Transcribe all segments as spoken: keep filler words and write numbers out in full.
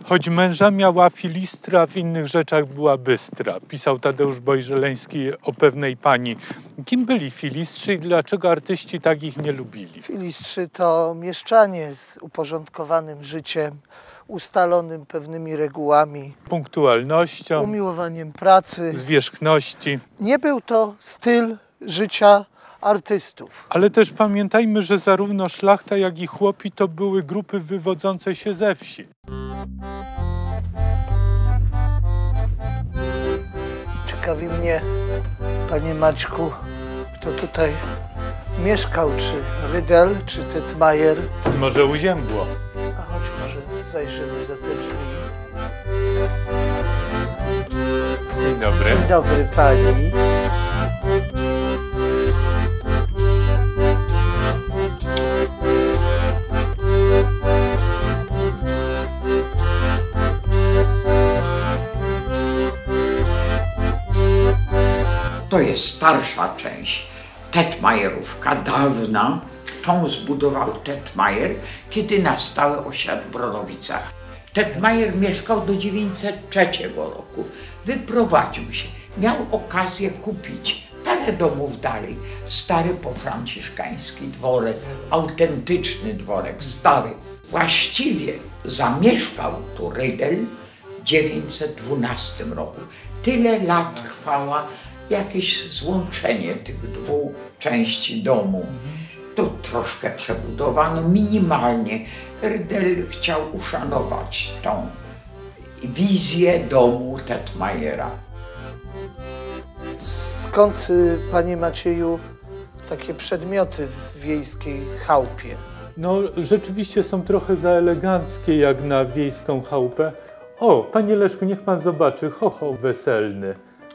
Choć męża miała filistra, w innych rzeczach była bystra. Pisał Tadeusz Bojżeleński o pewnej pani. Kim byli filistrzy i dlaczego artyści tak ich nie lubili? Filistrzy to mieszczanie z uporządkowanym życiem, ustalonym pewnymi regułami, Punktualnością, umiłowaniem pracy. zwierzchności. Nie był to styl życia artystów. Ale też pamiętajmy, że zarówno szlachta, jak i chłopi to były grupy wywodzące się ze wsi. Ciekawi mnie, panie Maćku, kto tutaj mieszkał, czy Rydel, czy Tetmajer. Może Uziębło. A choć może zajrzymy za te drzwi. Dzień dobry. Dzień dobry pani. To jest starsza część. Tetmajerówka, dawna. Tą zbudował Tetmajer, kiedy na stałe osiadł w Bronowicach. Tetmajer mieszkał do dziewięćset trzeciego roku. Wyprowadził się. Miał okazję kupić parę domów dalej. Stary pofranciszkański dworek, autentyczny dworek, stary. Właściwie zamieszkał tu Rydel w dziewięćset dwunastym roku. Tyle lat trwała jakieś złączenie tych dwóch części domu. Tu troszkę przebudowano, minimalnie. Rydel chciał uszanować tą wizję domu Tetmajera. Skąd, panie Macieju, takie przedmioty w wiejskiej chałupie? No, rzeczywiście są trochę za eleganckie jak na wiejską chałupę. O, panie Leszku, niech pan zobaczy, chochoł weselny.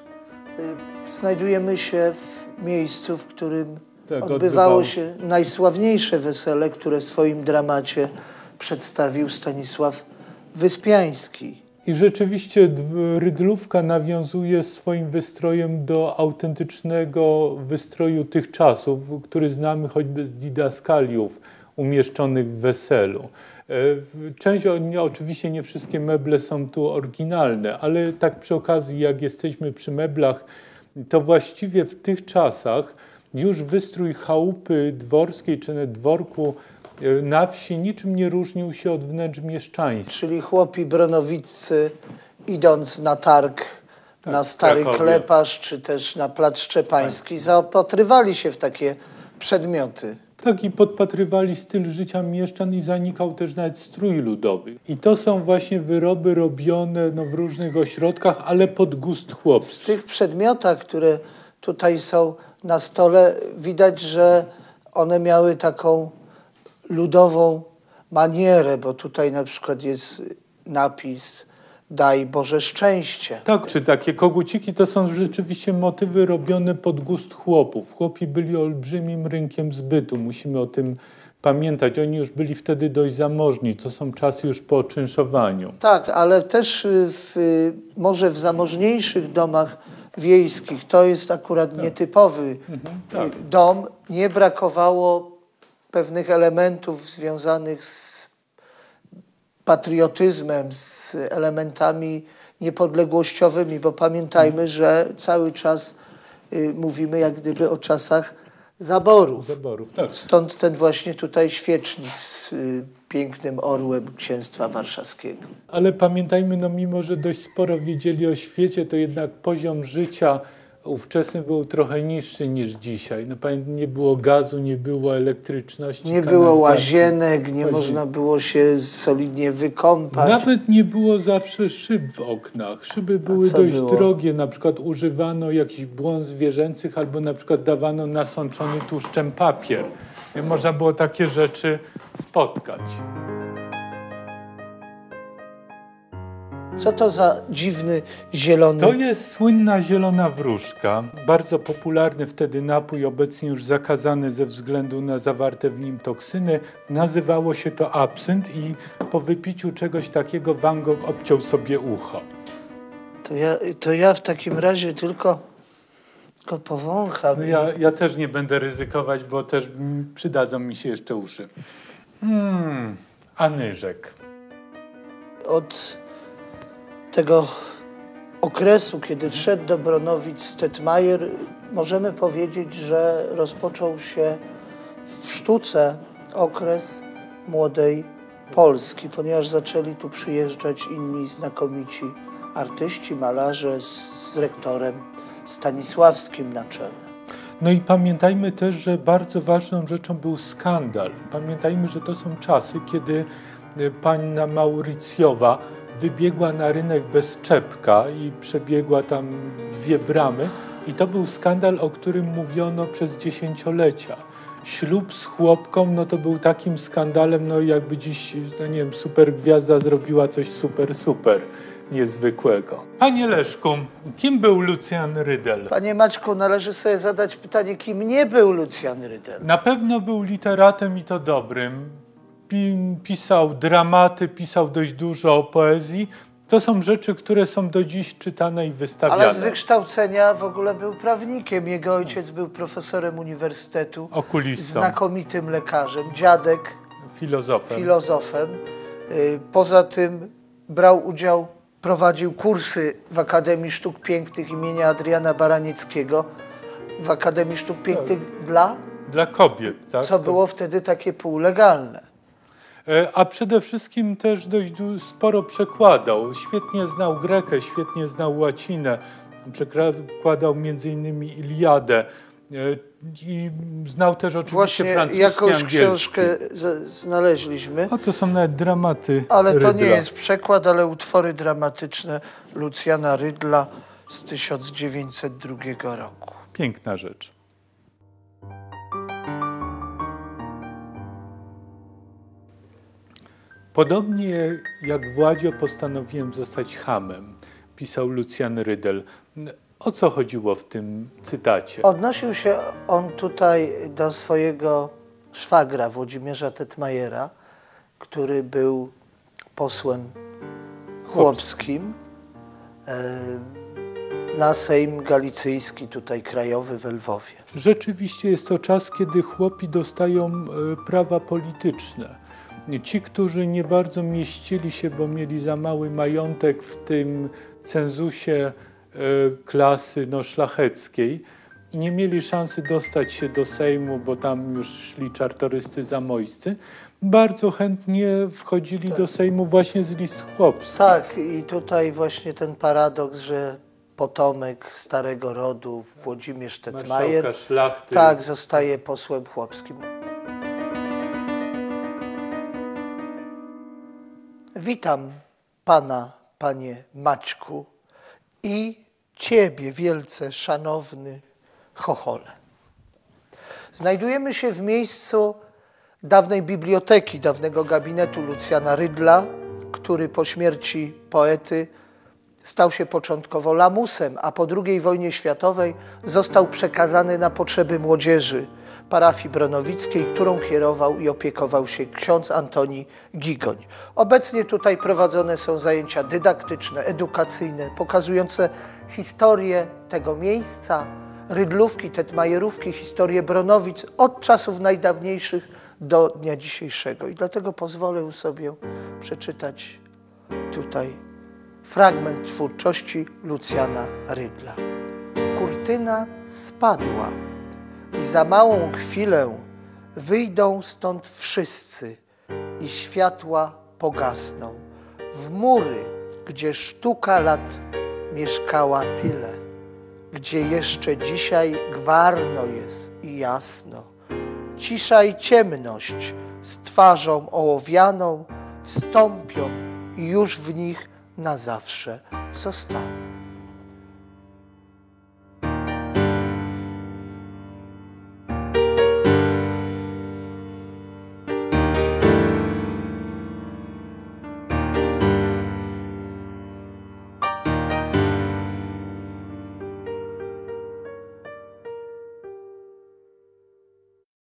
Znajdujemy się w miejscu, w którym Tak, odbywało odbywało. się najsławniejsze wesele, które w swoim dramacie przedstawił Stanisław Wyspiański. I rzeczywiście Rydlówka nawiązuje swoim wystrojem do autentycznego wystroju tych czasów, który znamy choćby z didaskaliów umieszczonych w weselu. Część, oczywiście nie wszystkie meble są tu oryginalne, ale tak przy okazji, jak jesteśmy przy meblach, to właściwie w tych czasach już wystrój chałupy dworskiej czy nawet dworku na wsi niczym nie różnił się od wnętrz mieszczańskich. Czyli chłopi bronowiccy, idąc na targ, tak, na Stary Krakowie. Kleparz, czy też na Plac Szczepański, tak, zaopatrywali się w takie przedmioty. Tak, i podpatrywali styl życia mieszczan i zanikał też nawet strój ludowy. I to są właśnie wyroby robione no, w różnych ośrodkach, ale pod gust chłopski. W tych przedmiotach, które tutaj są na stole, widać, że one miały taką ludową manierę, bo tutaj na przykład jest napis „Daj Boże szczęście”. Tak, czy takie koguciki to są rzeczywiście motywy robione pod gust chłopów. Chłopi byli olbrzymim rynkiem zbytu, musimy o tym pamiętać. Oni już byli wtedy dość zamożni, to są czasy już po czynszowaniu. Tak, ale też w, może w zamożniejszych domach wiejskich, to jest akurat tak. nietypowy mhm, tak. dom, nie brakowało pewnych elementów związanych z patriotyzmem, z elementami niepodległościowymi, bo pamiętajmy, że cały czas y, mówimy jak gdyby o czasach zaborów. Zaborów, tak. Stąd ten właśnie tutaj świecznik z y, pięknym orłem Księstwa Warszawskiego. Ale pamiętajmy, no mimo że dość sporo wiedzieli o świecie, to jednak poziom życia ówczesny był trochę niższy niż dzisiaj. No, nie było gazu, nie było elektryczności. Nie było łazienek, nie można było się solidnie wykąpać. Nawet nie było zawsze szyb w oknach. Szyby były dość było? drogie. Na przykład używano jakichś błon zwierzęcych albo na przykład dawano nasączony tłuszczem papier. I można było takie rzeczy spotkać. Co to za dziwny zielony? To jest słynna zielona wróżka. Bardzo popularny wtedy napój, obecnie już zakazany ze względu na zawarte w nim toksyny. Nazywało się to absynt i po wypiciu czegoś takiego Van Gogh obciął sobie ucho. To ja, to ja w takim razie tylko, tylko powącham. No ja, ja też nie będę ryzykować, bo też przydadzą mi się jeszcze uszy. Hmm, anyżek. Od tego okresu, kiedy wszedł do Bronowic Tetmajer, możemy powiedzieć, że rozpoczął się w sztuce okres młodej Polski, ponieważ zaczęli tu przyjeżdżać inni znakomici artyści, malarze z, z rektorem Stanisławskim na czele. No i pamiętajmy też, że bardzo ważną rzeczą był skandal. Pamiętajmy, że to są czasy, kiedy panna Maurycjowa wybiegła na rynek bez czepka i przebiegła tam dwie bramy. I to był skandal, o którym mówiono przez dziesięciolecia. Ślub z chłopką, no to był takim skandalem, no jakby dziś, no nie wiem, super gwiazda zrobiła coś super, super niezwykłego. Panie Leszku, kim był Lucjan Rydel? Panie Maćku, należy sobie zadać pytanie, kim nie był Lucjan Rydel? Na pewno był literatem i to dobrym. Pisał dramaty, pisał dość dużo poezji. To są rzeczy, które są do dziś czytane i wystawiane. Ale z wykształcenia w ogóle był prawnikiem. Jego ojciec był profesorem uniwersytetu. Okulistą. Znakomitym lekarzem. Dziadek filozofem. filozofem. Poza tym brał udział, prowadził kursy w Akademii Sztuk Pięknych imienia Adriana Baranieckiego. W Akademii Sztuk Pięknych tak. dla? Dla kobiet, tak? Co było wtedy takie półlegalne. A przede wszystkim też dość sporo przekładał. Świetnie znał Grekę, świetnie znał łacinę. Przekładał między innymi Iliadę. I znał też oczywiście Właśnie francuski, jakąś angielski. książkę znaleźliśmy. O, to są nawet dramaty Ale to Rydla. nie jest przekład, ale utwory dramatyczne Lucjana Rydla z tysiąc dziewięćset drugiego roku. Piękna rzecz. Podobnie jak Władzio postanowiłem zostać chamem, pisał Lucjan Rydel. O co chodziło w tym cytacie? Odnosił się on tutaj do swojego szwagra Włodzimierza Tetmajera, który był posłem chłopskim na Sejm Galicyjski, tutaj krajowy w Lwowie. Rzeczywiście jest to czas, kiedy chłopi dostają prawa polityczne. Ci, którzy nie bardzo mieścili się, bo mieli za mały majątek w tym cenzusie klasy no, szlacheckiej, nie mieli szansy dostać się do Sejmu, bo tam już szli czartoryscy zamojscy, bardzo chętnie wchodzili tak. do Sejmu właśnie z list chłopskich. Tak, i tutaj właśnie ten paradoks, że potomek starego rodu Włodzimierz Tetmajer szlachty. tak, zostaje posłem chłopskim. Witam pana, panie Maćku, i ciebie, wielce szanowny Chochole. Znajdujemy się w miejscu dawnej biblioteki, dawnego gabinetu Lucjana Rydla, który po śmierci poety stał się początkowo lamusem, a po drugiej wojnie światowej został przekazany na potrzeby młodzieży parafii bronowickiej, którą kierował i opiekował się ksiądz Antoni Gigoń. Obecnie tutaj prowadzone są zajęcia dydaktyczne, edukacyjne, pokazujące historię tego miejsca, Rydlówki, Tetmajerówki, historię Bronowic od czasów najdawniejszych do dnia dzisiejszego. I dlatego pozwolę sobie przeczytać tutaj fragment twórczości Lucjana Rydla. Kurtyna spadła i za małą chwilę wyjdą stąd wszyscy i światła pogasną. W mury, gdzie sztuka lat mieszkała tyle, gdzie jeszcze dzisiaj gwarno jest i jasno. Cisza i ciemność z twarzą ołowianą wstąpią i już w nich na zawsze zostaną.